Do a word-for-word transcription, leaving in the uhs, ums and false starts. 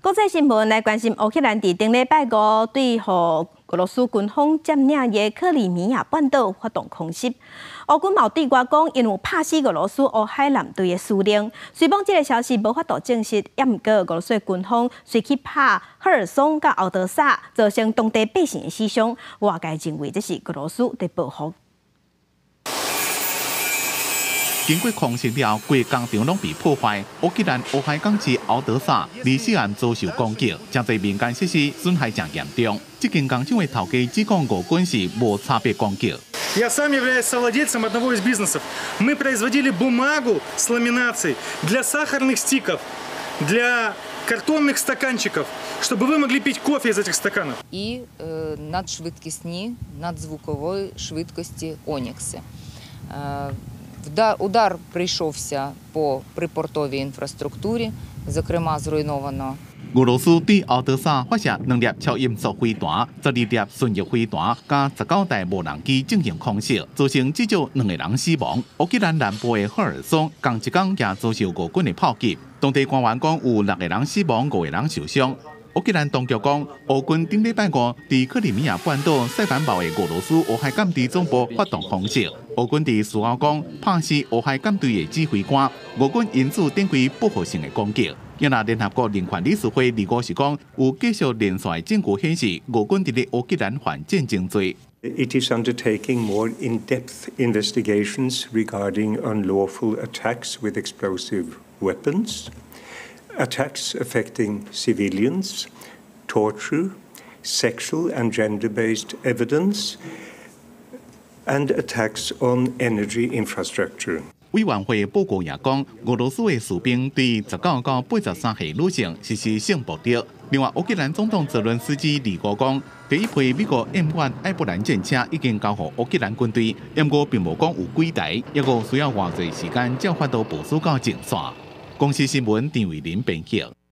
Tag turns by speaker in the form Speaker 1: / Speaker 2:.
Speaker 1: 国际新闻来关心乌克兰伫顶礼拜五对互俄罗斯军方占领嘅克里米亚半岛发动空袭。乌军冇对外讲，因有拍死俄罗斯乌海舰队嘅司令。虽讲这个消息无法度证实，也毋过俄罗斯军方随去拍赫尔松甲敖德萨，造成当地百姓嘅死伤。外界认为这是俄罗斯在报复。
Speaker 2: 经过空袭了，规工厂拢被破坏。乌克兰乌海港市敖德萨离西岸遭受攻击，真侪民间设施损害真严重。这间工厂的头家指控俄军是无差别攻击。
Speaker 3: Я сам являюсь совладельцем одного из бизнесов. Мы производили бумагу с ламинацией для сахарных стиков, для картонных стаканчиков, чтобы вы могли пить кофе из этих стаканов.
Speaker 4: І е, надшвидкісні, надзвукової швидкості Онікси. Е, Удар прийшовся по припортовій інфраструктурі, зокрема зруйновано.
Speaker 2: 俄羅斯對敖德薩發射兩粒超音速飛彈、十二粒巡弋飛彈，加十九台無人機進行空襲，造成至少兩個人死亡。烏克蘭南部的赫爾松，同一天也遭受俄軍的炮擊，當地官員講有六個人死亡，五個人受傷。 烏克蘭當局講，俄軍頂禮拜五喺克里米亞半島西反堡嘅俄羅斯烏海艦隊總部發動空襲。俄軍喺事後講，拍死烏海艦隊嘅指揮官。俄軍因此展開報復性嘅攻擊。因為聯合國人權理事會二五時講，有繼續連續證據顯示，俄軍喺烏克蘭犯戰爭罪。
Speaker 5: It is undertaking more in-depth investigations regarding unlawful attacks with explosive weapons. Attacks affecting civilians, torture, sexual and gender-based evidence, and attacks on energy infrastructure.
Speaker 2: 委員會報告也講，俄羅斯嘅士兵對十九到八十三歲女性實施性暴力。另外，烏克蘭總統澤倫斯基二五講，第一批美國 M 一艾布蘭戰車已經交予烏克蘭軍隊，不過並無講有幾台，抑個需要偌濟時間才發到部署到前線。公司新聞鄭偉林編輯。